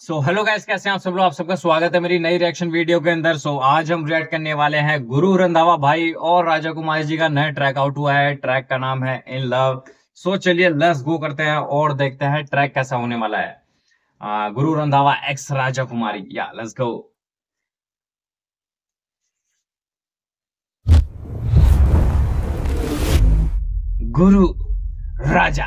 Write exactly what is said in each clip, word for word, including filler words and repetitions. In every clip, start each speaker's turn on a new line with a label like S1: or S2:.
S1: So hello guys, कैसे हैं आप सब लोग। आप सबका स्वागत है मेरी नई रिएक्शन वीडियो के अंदर। सो so, आज हम रिएक्ट करने वाले हैं गुरु रंधावा भाई और राजा कुमारी जी का नया ट्रैक आउट हुआ है। ट्रैक का नाम है इन लव। सो चलिए लेट्स गो करते हैं और देखते हैं ट्रैक कैसा होने वाला है। आ, गुरु रंधावा एक्स राजा कुमारी, या let's go. Guru Raja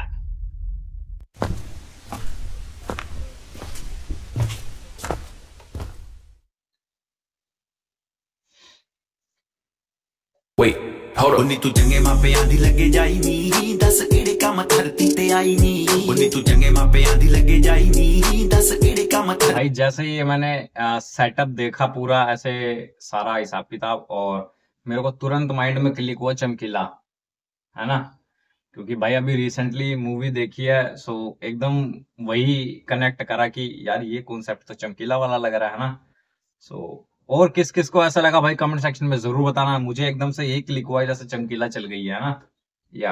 S2: Wait, hold on. उन्नी तू चंगे मापे आंधी लगे जाई नी, दस केड़े काम धरती ते आई नी। उन्नी तू चंगे मापे आंधी लगे जाई नी, दस केड़े काम धरती।
S1: भाई जैसे ही मैंने सेटअप देखा पूरा ऐसे सारा हिसाब किताब, और मेरे को तुरंत माइंड में क्लिक हुआ चमकीला, है ना। क्योंकि भाई अभी रिसेंटली मूवी देखी है, सो एकदम वही कनेक्ट करा कि यार ये कॉन्सेप्ट तो चमकीला वाला लग रहा है ना। सो और किस किस को ऐसा लगा भाई कमेंट सेक्शन में जरूर बताना। मुझे एकदम से यही क्लिक हुआ जैसे चमकीला चल गई है ना। या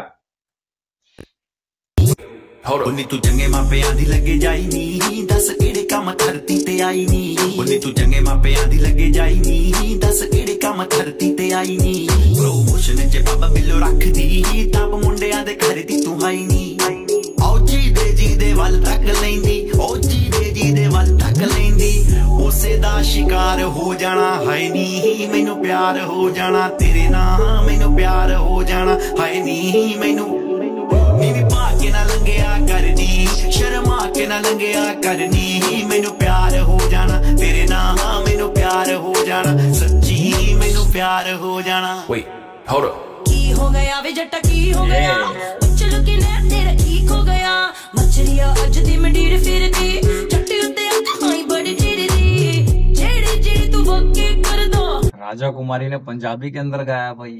S2: उन्नी तू चंगे मापे आंधी लगे जाई नी, दस केड़े काम धरती ते आई नी। उन्नी तू चंगे मापे आंधी लगे जाई नी, दस केड़े काम धरती ते आई नी। प्रमोशन च बाबा बिल्लो रख दी, ताप मुंडियां दे घर दी तू आई नी। ओ जी दे जी दे वल तक लेंदी, ओ जी दे जी दे वल तक लेंदी। उसे दा शिकार हो जाना है नी, मैनू प्यार हो जाना तेरे नाम, मैनू प्यार हो जाना है नी। मैनू नीवी पा के ना लंघिया करनी, शर्मा के ना लंघिया करनी। मैनू प्यार हो जाना तेरे नाम, मैनू प्यार हो जाना सच्ची, मैनू प्यार हो जाना। Wait, hold up. की हो गया वे जट्टा की हो गया, चलो कि ने तेरा की खो गया। मछलियां अज दी मंडीर फिरदी, जट्टी उत्ते आई बड़ी चिड़दी, जेड़ी जेड़ी तू वक्के कर दो।
S1: राजा कुमारी ने पंजाबी के अंदर गाया भाई,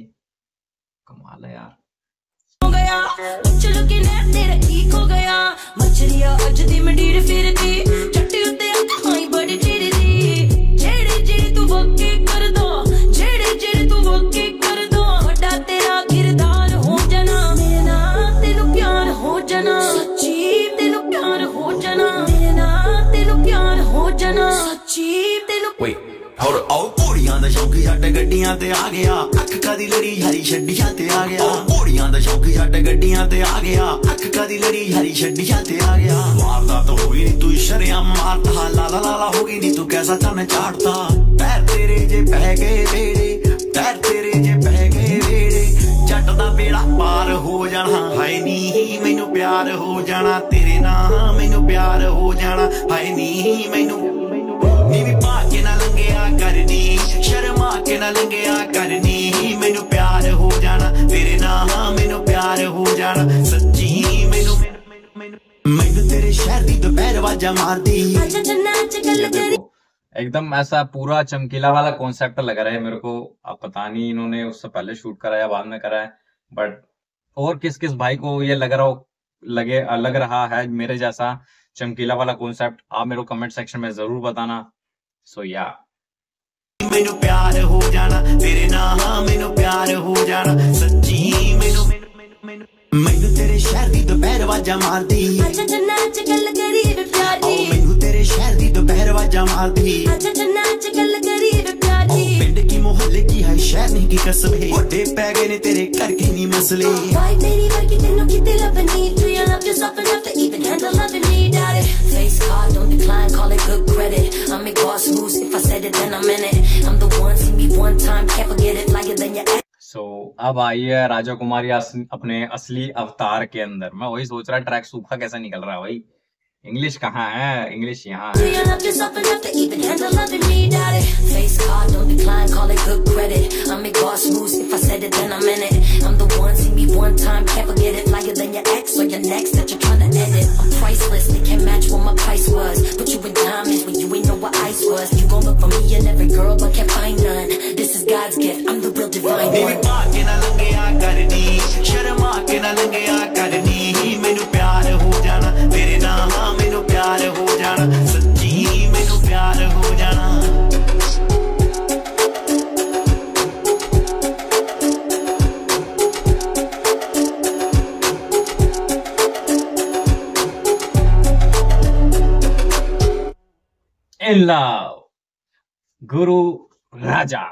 S1: कमाल है यार।
S2: हो गया चलो कि ने तेरा की खो गया, मछलियां अज दी मंडीर फिरदी, जट्टी उत्ते आई बड़ी चिड़दी, जेड़ी जेड़ी तू वक्के कर दो, जेड़ी जेड़ी तू वक्के कर दो। वड्डा तेरा किरदार हो जाना, मेरे नाल तेनू प्यार हो जाना सच्ची, तेनू प्यार हो जाना मेरे नाल, तेनू प्यार हो जाना सच्ची, तेनू। Wait, hold up. ओ घोड़ियां दा शौक जट गड्डियां ते आ गया, अख कदी लड़ी यारी छड्डियां ते आ गया। ओ घोड़ियां दा शौक जट गड्डियां ते आ गया, अख कदी लड़ी यारी छड्डियां ते आ गया। मारदा तो होगी नी तू शरियाम मारता, लाला लाला होगी नी तू कैसा चन चाटता। पैर तेरे जे पै गए बेड़े, पैर तेरे जे पै गए बेड़े, जट दा बेड़ा पार हो जाना हाय नी। मैनू प्यार हो जाना तेरे नाम, मैनू प्यार हो जाना हाय नी। मैनू नीवी पा के ना लंघिया करनी, शर्मा के ना लंघिया करनी। मैनू प्यार हो जाना तेरे नाम, मैनू प्यार हो जाना सच्ची। मैनू मैनू तेरे शहर दी दोपहर वाजा मारदी।
S1: एकदम ऐसा पूरा चमकीला वाला कॉन्सेप्ट लग रहा है मेरे को। अब पता नहीं इन्होंने उससे पहले शूट करा या बाद में करा है, बट और किस किस भाई को ये लग रहा हो लगे लग रहा है मेरे जैसा चमकीला वाला कॉन्सेप्ट, आप मेरे को कमेंट सेक्शन में जरूर बताना। सो so, या yeah.
S2: मैनू प्यार हो जाना तेरे नाम, मैनू प्यार हो जाना सच्ची। मैनू मैनू तेरे शहर दी दोपहर वाजा मारदी, मैनू तेरे शहर दी दोपहर वाजा मारदी। पिंड की मोहल्ले की है शहर नहीं की कसम है, बड़े पै गए ने तेरे घर के नहीं मसले। मेरी वर्की तेनू किते लबनी, do you love yourself enough to even handle loving me? Got it, face card, don't decline, call it good credit. I make boss moves, if I said it then I'm in it. I'm the one, see me one time, can't forget it, like it then you act.
S1: So so, अब आई है राजा कुमारी अपने असली अवतार के अंदर। मैं वही सोच रहा ट्रैक सूखा कैसे निकल रहा है भाई। इंग्लिश कहाँ है, इंग्लिश यहाँ है।
S2: मैनू प्यार हो जाना तेरे नाम, मैनू प्यार हो जाना सच्ची, मैनू प्यार हो जाना।
S1: In love, Guru Raja.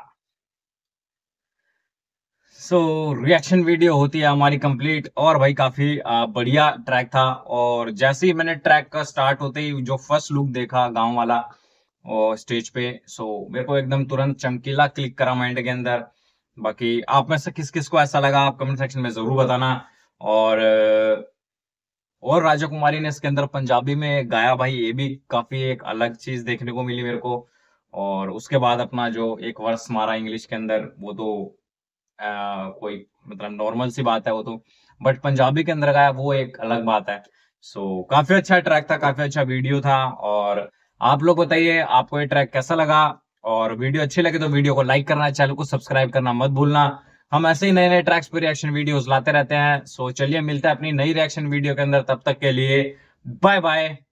S1: So reaction video होती है हमारी कंप्लीट, और भाई काफी आ, बढ़िया ट्रैक था। और जैसे ही मैंने ट्रैक का स्टार्ट होते ही जो फर्स्ट लुक देखा गांव वाला और स्टेज पे, सो मेरे को एकदम तुरंत चमकीला क्लिक करा माइंड के अंदर। बाकी आप में से किस किस को ऐसा लगा आप कमेंट सेक्शन में जरूर बताना। और और राजा कुमारी ने इसके अंदर पंजाबी में गाया भाई, ये भी काफी एक अलग चीज देखने को मिली मेरे को। और उसके बाद अपना जो एक वर्स मारा इंग्लिश के अंदर, वो तो आ, कोई मतलब नॉर्मल सी बात है वो तो, बट पंजाबी के अंदर गाया वो एक अलग बात है। सो काफी अच्छा ट्रैक था, काफी अच्छा वीडियो था। और आप लोग बताइए आपको ये ट्रैक कैसा लगा, और वीडियो अच्छी लगे तो वीडियो को लाइक करना, चैनल को सब्सक्राइब करना मत भूलना। हम ऐसे ही नए नए ट्रैक्स पे रिएक्शन वीडियोस लाते रहते हैं। सो चलिए मिलते हैं अपनी नई रिएक्शन वीडियो के अंदर, तब तक के लिए बाय बाय।